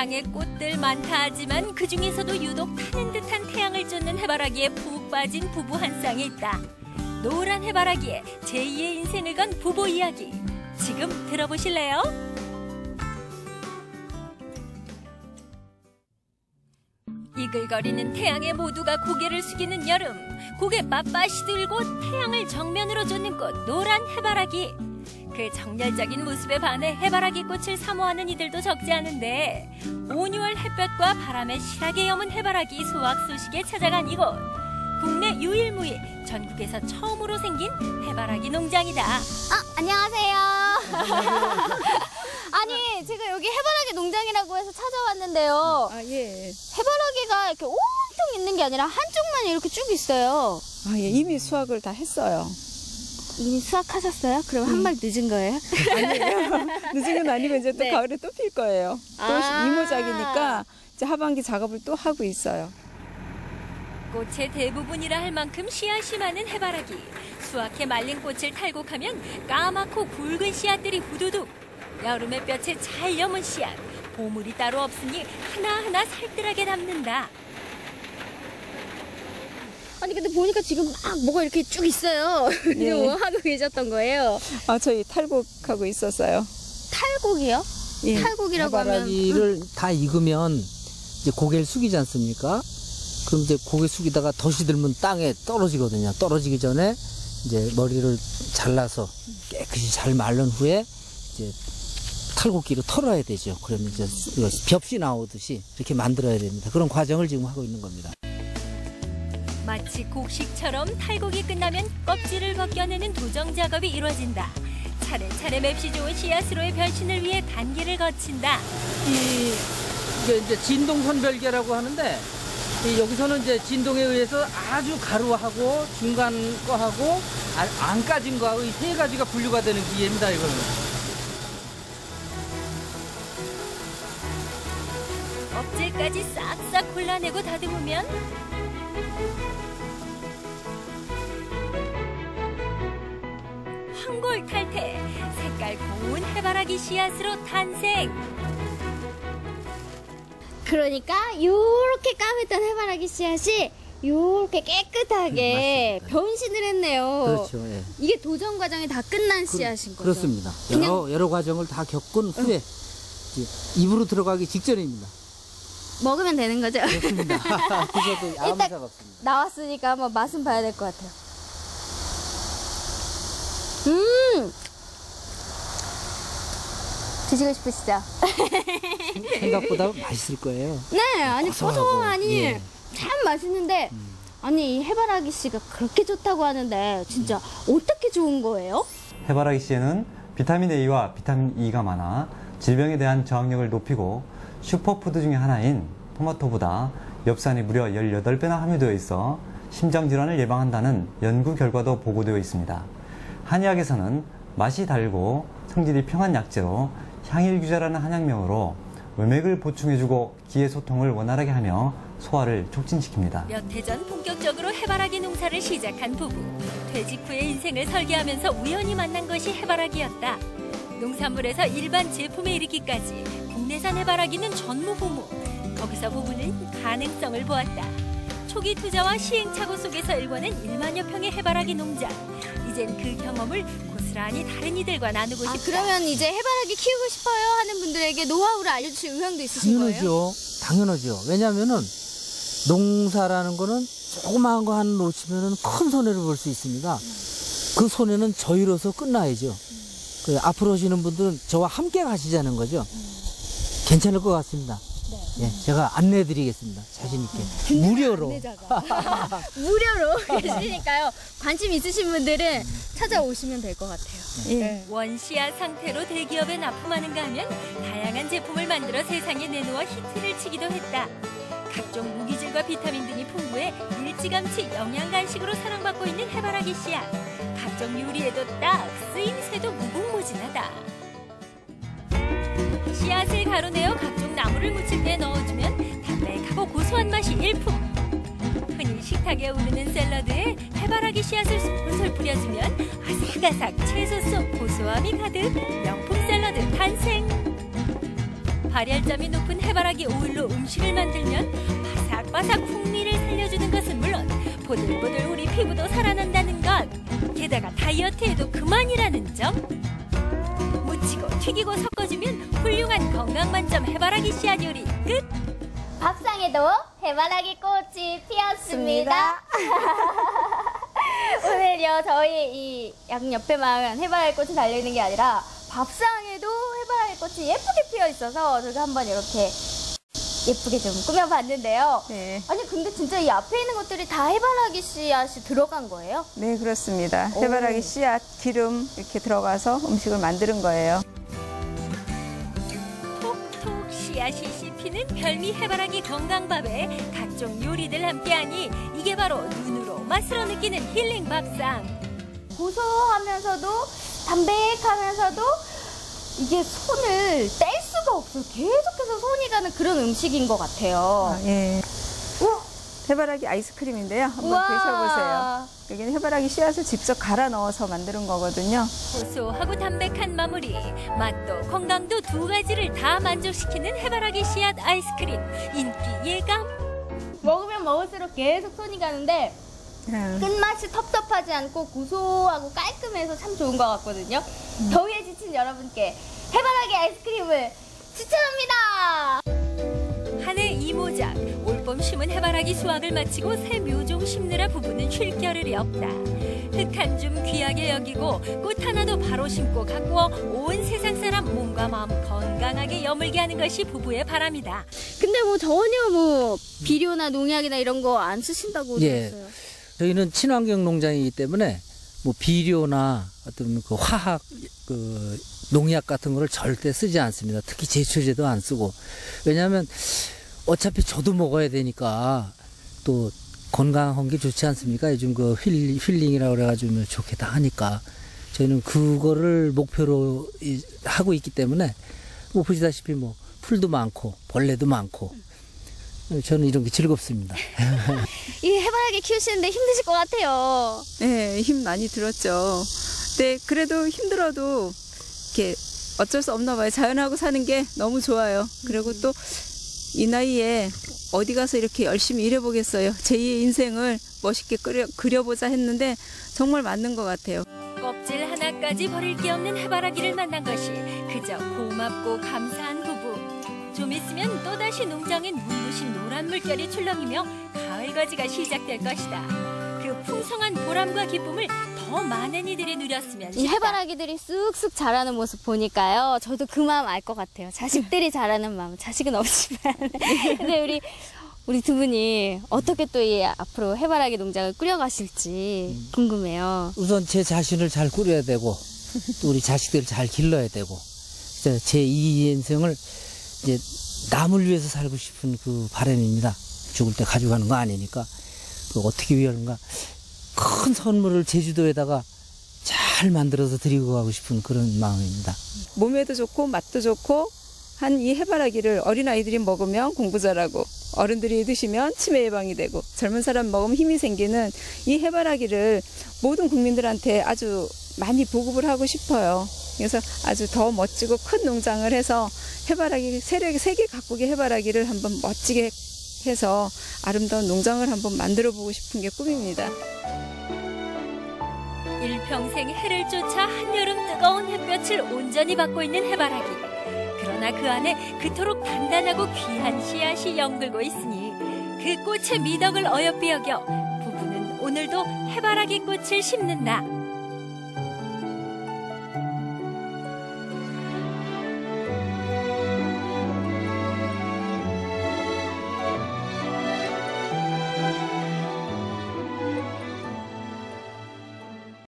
세상에 꽃들 많다 하지만 그중에서도 유독 타는 듯한 태양을 쫓는 해바라기에 푹 빠진 부부 한 쌍이 있다. 노란 해바라기에 제2의 인생을 건 부부 이야기. 지금 들어보실래요? 이글거리는 태양에 모두가 고개를 숙이는 여름. 고개 빳빳이 들고 태양을 정면으로 쫓는 꽃 노란 해바라기. 그 정열적인 모습에 반해 해바라기 꽃을 사모하는 이들도 적지 않은데 온유월 햇볕과 바람에 실하게 여문 해바라기 수확 소식에 찾아간 이곳. 국내 유일무이 전국에서 처음으로 생긴 해바라기 농장이다. 안녕하세요. 아니 제가 여기 해바라기 농장이라고 해서 찾아왔는데요. 예. 해바라기가 이렇게 온통 있는 게 아니라 한쪽만 이렇게 쭉 있어요. 예. 이미 수확을 다 했어요. 이미 수확하셨어요? 그럼 한 발 늦은 거예요? 아니에요. 늦은 건 아니고 이제 또 네. 가을에 또 필 거예요. 또 이모작이니까 이제 하반기 작업을 또 하고 있어요. 꽃의 대부분이라 할 만큼 씨앗이 많은 해바라기. 수확해 말린 꽃을 탈곡하면 까맣고 굵은 씨앗들이 후두둑. 여름의 볕에 잘 여문 씨앗. 보물이 따로 없으니 하나하나 살뜰하게 담는다. 아니 근데 보니까 지금 막 뭐가 이렇게 쭉 있어요. 네. 뭐 하고 계셨던 거예요? 저희 탈곡하고 있었어요. 탈곡이요? 예. 탈곡이라고 하면 해바라기를 다 익으면 이제 고개를 숙이지 않습니까? 그럼 이제 고개 숙이다가 덫이 들면 땅에 떨어지거든요. 떨어지기 전에 이제 머리를 잘라서 깨끗이 잘 말른 후에 이제 탈곡기로 털어야 되죠. 그러면 이제 벽시 나오듯이 이렇게 만들어야 됩니다. 그런 과정을 지금 하고 있는 겁니다. 마치 곡식처럼 탈곡이 끝나면 껍질을 벗겨내는 도정 작업이 이루어진다. 차례차례 맵시 좋은 씨앗으로의 변신을 위해 단계를 거친다. 이게 이제 진동 선별계라고 하는데 여기서는 이제 진동에 의해서 아주 가루하고 중간 거하고 안 까진 거하고 이 세 가지가 분류가 되는 기계입니다. 이거는. 껍질까지 싹싹 골라내고 다듬으면 황골 탈태. 색깔 고운 해바라기 씨앗으로 탄생. 그러니까 요렇게 까맸던 해바라기 씨앗이 요렇게 깨끗하게 변신을 했네요. 그렇죠. 예. 이게 도전 과정이 다 끝난 씨앗인 거죠? 그렇습니다. 여러 과정을 다 겪은 후에 이제 입으로 들어가기 직전입니다. 먹으면 되는 거죠? 그렇습니다. 드셔도 아무 일단 이상 없습니다. 나왔으니까 한번 맛은 봐야 될 것 같아요. 드시고 싶으시죠? 생각보다 맛있을 거예요. 네, 아니 고소하니 예. 참 맛있는데 아니 이 해바라기 씨가 그렇게 좋다고 하는데 진짜 어떻게 좋은 거예요? 해바라기 씨에는 비타민 A와 비타민 E가 많아 질병에 대한 저항력을 높이고 슈퍼푸드 중에 하나인 토마토보다 엽산이 무려 18배나 함유되어 있어 심장질환을 예방한다는 연구 결과도 보고되어 있습니다. 한의학에서는 맛이 달고 성질이 평한 약재로 향일규자라는 한약명으로 음액을 보충해주고 기의 소통을 원활하게 하며 소화를 촉진시킵니다. 몇 해 전 본격적으로 해바라기 농사를 시작한 부부. 퇴직 후에 인생을 설계하면서 우연히 만난 것이 해바라기였다. 농산물에서 일반 제품에 이르기까지 국내산 해바라기는 전무후무. 거기서 부부는 가능성을 보았다. 초기 투자와 시행착오 속에서 일궈낸 1만여 평의 해바라기 농장. 이젠 그 경험을 고스란히 다른 이들과 나누고 싶다. 그러면 이제 해바라기 키우고 싶어요 하는 분들에게 노하우를 알려주실 의향도 있으신 거예요? 당연하죠. 왜냐하면은 농사라는 거는 조그마한 거 하나 놓치면은 큰 손해를 볼 수 있습니다. 그 손해는 저희로서 끝나야죠. 앞으로 오시는 분들은 저와 함께 가시자는 거죠. 괜찮을 것 같습니다. 예, 제가 안내해드리겠습니다. 자신 있게. 무료로. 무료로 계시니까요. 관심 있으신 분들은 찾아오시면 될 것 같아요. 예. 원씨앗 상태로 대기업에 납품하는가 하면 다양한 제품을 만들어 세상에 내놓아 히트를 치기도 했다. 각종 무기질과 비타민 등이 풍부해 일찌감치 영양간식으로 사랑받고 있는 해바라기 씨앗. 각종 요리에도 딱 쓰임새도 무궁무진하다. 씨앗을 가루내어 각종 나물을 무칠 때 넣어주면 담백하고 고소한 맛이 일품. 흔히 식탁에 오르는 샐러드에 해바라기 씨앗을 솔솔 뿌려주면 아삭아삭 채소 속 고소함이 가득 명품 샐러드 탄생. 발열점이 높은 해바라기 오일로 음식을 만들면 바삭바삭 풍미를 살려주는 것은 물론 보들보들 우리 피부도 살아난다는 것. 게다가 다이어트에도 그만이라는 점. 무치고 튀기고 섞어주면 훌륭한 건강만점 해바라기 씨앗 요리 끝! 밥상에도 해바라기 꽃이 피었습니다. 오늘요 저희 이 양 옆에만 해바라기 꽃이 달려있는 게 아니라 밥상에도 해바라기 꽃이 예쁘게 피어 있어서 제가 한번 이렇게 예쁘게 좀 꾸며봤는데요. 네. 아니 근데 진짜 이 앞에 있는 것들이 다 해바라기 씨앗이 들어간 거예요? 네, 그렇습니다. 해바라기 씨앗, 기름 이렇게 들어가서 음식을 만드는 거예요. 톡톡 씨앗이 씹히는 별미 해바라기 건강밥에 각종 요리들 함께하니 이게 바로 눈으로 맛으로 느끼는 힐링 밥상. 고소하면서도 담백하면서도 이게 손을 뗄 수가 없어요. 계속해서 손이 가는 그런 음식인 것 같아요. 예. 우와! 해바라기 아이스크림인데요. 한번 우와. 드셔보세요. 여기는 해바라기 씨앗을 직접 갈아 넣어서 만드는 거거든요. 고소하고 담백한 마무리, 맛도 건강도 두 가지를 다 만족시키는 해바라기 씨앗 아이스크림. 인기 예감? 먹으면 먹을수록 계속 손이 가는데 끝맛이 텁텁하지 않고 고소하고 깔끔해서 참 좋은 것 같거든요. 더위에 지친 여러분께 해바라기 아이스크림을 추천합니다. 한 해 이모작, 올봄 심은 해바라기 수확을 마치고 새 묘종 심느라 부부는 쉴 겨를이 없다. 흙 한 줌 귀하게 여기고 꽃 하나도 바로 심고 가꾸어 온 세상 사람 몸과 마음 건강하게 여물게 하는 것이 부부의 바람이다. 근데 뭐 전혀 뭐 비료나 농약이나 이런 거 안 쓰신다고 예. 들었어요. 저희는 친환경 농장이기 때문에 뭐 비료나 어떤 그 화학 그 농약 같은 거를 절대 쓰지 않습니다. 특히 제초제도 안 쓰고. 왜냐하면 어차피 저도 먹어야 되니까 또 건강한 게 좋지 않습니까? 요즘 그 힐링이라고 그래가지고 좋겠다 하니까 저희는 그거를 목표로 하고 있기 때문에 뭐 보시다시피 뭐 풀도 많고 벌레도 많고 저는 이런 게 즐겁습니다. 이 해바라기 키우시는데 힘드실 것 같아요. 네, 힘 많이 들었죠. 근데 그래도 힘들어도 이렇게 어쩔 수 없나 봐요. 자연하고 사는 게 너무 좋아요. 그리고 또 이 나이에 어디 가서 이렇게 열심히 일해보겠어요. 제2의 인생을 멋있게 그려보자 했는데 정말 맞는 것 같아요. 껍질 하나까지 버릴 게 없는 해바라기를 만난 것이 그저 고맙고 감사한 부부. 좀 있으면 또다시 농장엔 눈부신 노란 물결이 출렁이며 가을가지가 시작될 것이다. 그 풍성한 보람과 기쁨을 더 많은 이들이 누렸으면 이 싶다. 해바라기들이 쑥쑥 자라는 모습 보니까요. 저도 그 마음 알 것 같아요. 자식들이 자라는 마음. 자식은 없지만. 근데 우리 두 분이 어떻게 또 이 앞으로 해바라기 농장을 꾸려가실지 궁금해요. 우선 제 자신을 잘 꾸려야 되고 또 우리 자식들을 잘 길러야 되고 제 2의 인생을 이제 남을 위해서 살고 싶은 그 바람입니다. 죽을 때 가져가는 거 아니니까 그 어떻게 위하는가 큰 선물을 제주도에다가 잘 만들어서 드리고 가고 싶은 그런 마음입니다. 몸에도 좋고 맛도 좋고 한 이 해바라기를 어린아이들이 먹으면 공부 잘하고 어른들이 드시면 치매 예방이 되고 젊은 사람 먹으면 힘이 생기는 이 해바라기를 모든 국민들한테 아주 많이 보급을 하고 싶어요. 그래서 아주 더 멋지고 큰 농장을 해서 해바라기 세계 각국의 해바라기를 한번 멋지게 해서 아름다운 농장을 한번 만들어 보고 싶은 게 꿈입니다. 일평생 해를 쫓아 한여름 뜨거운 햇볕을 온전히 받고 있는 해바라기. 그러나 그 안에 그토록 단단하고 귀한 씨앗이 연글고 있으니 그 꽃의 미덕을 어여삐 여겨 부부는 오늘도 해바라기 꽃을 심는다.